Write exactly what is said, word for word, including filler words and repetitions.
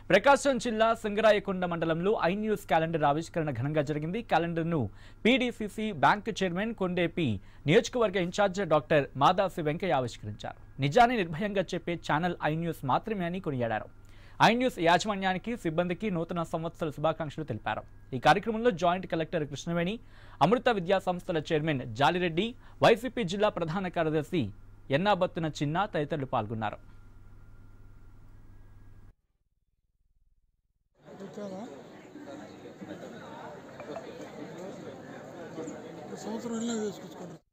ప్రకాశం జిల్లా సింగరాయకొండ మండలంలో I news calendar ఆవిష్కరణ ఘనంగా జరిగింది. క్యాలెండర్ను పీడీసీసీ బ్యాంక్ చైర్మన్ కొండేపి, నియోజకవర్గ ఇన్ఛార్జ్ డాక్టర్ మాదాసి వెంకయ్య ఆవిష్కరించారు. నిజాన్ని నిర్భయంగా చెప్పే ఛానల్ ఐ న్యూస్ మాత్రమే అని కొనియాడారు. ఐ న్యూస్ యాజమాన్యానికి, సిబ్బందికి నూతన సంవత్సర శుభాకాంక్షలు తెలిపారు. ఈ కార్యక్రమంలో జాయింట్ కలెక్టర్ కృష్ణవేణి, అమృత విద్యా సంస్థల చైర్మన్ జాలిరెడ్డి, వైసీపీ జిల్లా ప్రధాన కార్యదర్శి ఎన్నాబత్తున చిన్న తదితరులు పాల్గొన్నారు. సంవత్సరం